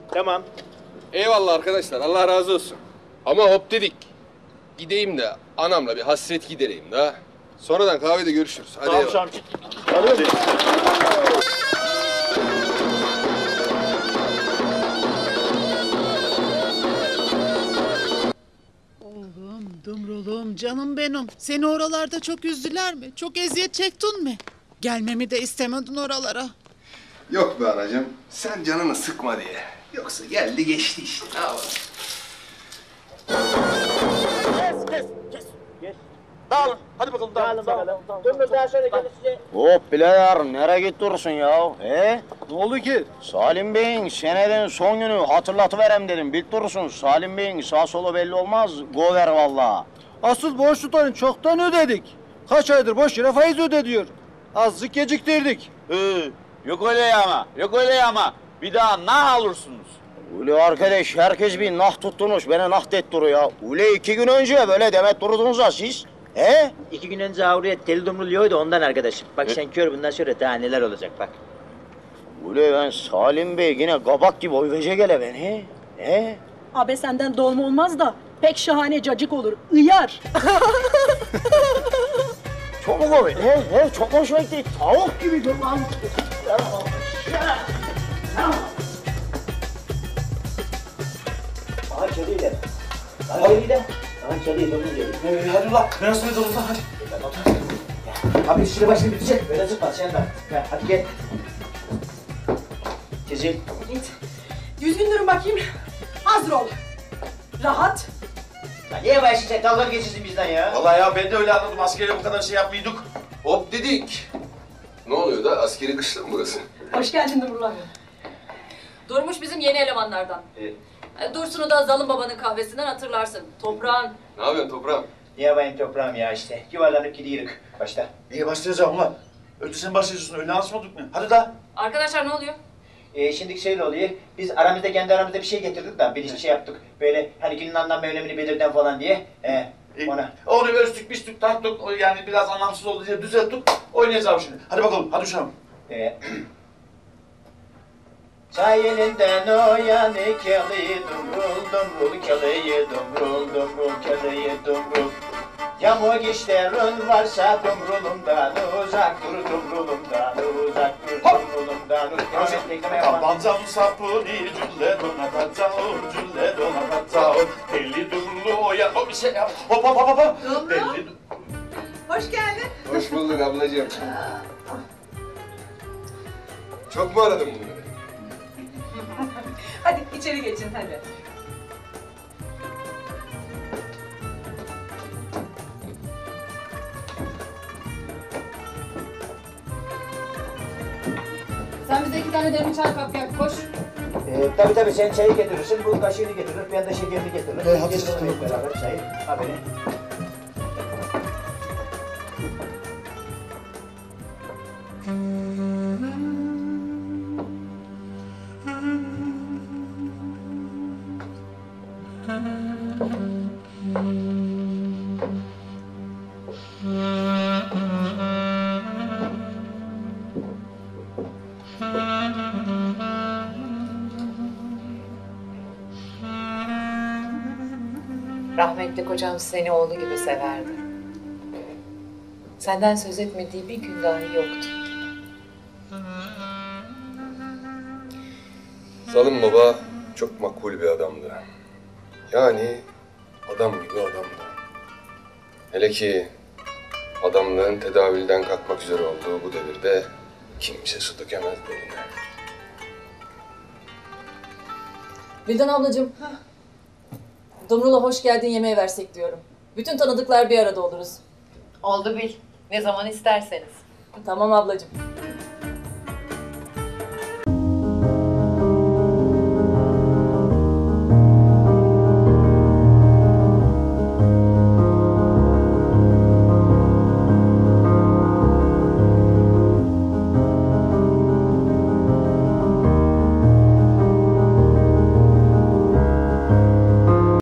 Tamam. Eyvallah arkadaşlar, Allah razı olsun. Ama hop dedik. Gideyim de anamla bir hasret gidereyim da. Sonradan kahvede görüşürüz. Hadi Tamam eyvallah. Şamçı. Hadi. Oğlum, Dumrulum, canım benim. Seni oralarda çok üzdüler mi? Çok eziyet çektin mi? Gelmemi de istemedin oralara. Yok be anacığım, sen canını sıkma diye. Yoksa geldi geçti işte, ne yapalım? Kes. Dağılın. Hadi bakalım dağılın. Dumrul daha sonra gelişecek. Hop birader nereye gidiyorsun ya? He? Ne oldu ki? Salim Bey'in seneden son günü hatırlatıverem dedim. Bildirsin Salim Bey'in sağ solu belli olmaz. Go ver vallahi. Asıl borç tutarını çoktan ödedik. Kaç aydır boş yere faiz ödediyor. Azıcık geciktirdik. Yok öyle ama, yok öyle ama. Bir daha nah alırsınız. Ule arkadaş herkes bir nah tuttunuz. Beni nah dettiriyor ya. Ule 2 gün önce böyle demet durdunuz ha siz. He? 2 gün önce avruya deli dumrul yiyordu ondan arkadaşım. Bak sen kör bundan sonra daha neler olacak bak. Ule ben Salim Bey yine kabak gibi oy verecek hele beni. He? Abi senden dolma olmaz da pek şahane cacık olur. Iyar. Çok mu komik? He? Çok hoşuma gitti. Tavuk gibi dur lan. Aha kediyle. Aha kediyle. Aha kediyle. Hadi ulan, ben sonra da ulan hadi. Abi işini başını bitecek. Böyle zıpla sen de. Gel, hadi gel. Cicil. Git. Düzgün durun bakayım. Hazır ol. Rahat. Ya niye başlayacak? Dalga geçirsin bizden ya. Vallahi ya ben de öyle anladım. Askeriye bu kadar şey yapmıyorduk. Hop dedik. Ne oluyor da, askeri kışla mı burası? Hoş geldin Dumrul abi. Durmuş bizim yeni elemanlardan. Dursun'u da Zalım Baba'nın kahvesinden hatırlarsın. Toprağın. Ne yapıyorsun toprağım? Ne yapayım toprağım ya işte. Yuvarlanıp gidiyoruz. Başta. Niye başlayacağım ulan? Önce sen başlıyorsun, öyle alışmadık mı? Hadi da. Arkadaşlar ne oluyor? Şimdi şöyle oluyor. Biz aramızda kendi aramızda bir şey getirdik da bir şey yaptık. Böyle hani günün anlam ve önemini belirten falan diye. Ona. Onu ölçtük, biçtük, tarttık. Yani biraz anlamsız oldu diye düzelttik. Oynayacağım şimdi. Hadi bakalım, hadi uşağım. Sayeninden o yani keli dumrul dumrul keliyi dumrul dumrul keliyi dumrul. Yamuk işlerin varsa dumrulumdan uzak dur dumrulumdan uzak dur dumrulumdan uzak. Tabancam sapını cülle donatacağım, cülle donatacağım. Deli dumrulu o ya, o bir şey yap. Hop hop hop hop. Deli Hoş geldin. Hoş bulduk ablacığım. Çok mu aradın bunları? Hadi içeri geçin hadi. Sen bize 2 tane demli çay kap yap, koş. Tabii sen çayı getirirsin, bu kaşığını getirir, ben de şekerini getiririm. Hadi beraber çayı, haberi. Rahmetli kocam seni oğlu gibi severdi. Senden söz etmediği bir gün dahi yoktu. Zalım Baba çok makul bir adamdı. Yani adam gibi adamdı. Hele ki adamlığın tedavülden kalkmak üzere olduğu bu devirde kimse su dökemez eline. Vildan ablacığım. Dumrul'a hoş geldin yemeğe versek diyorum. Bütün tanıdıklar bir arada oluruz. Oldu bil. Ne zaman isterseniz. Tamam ablacığım.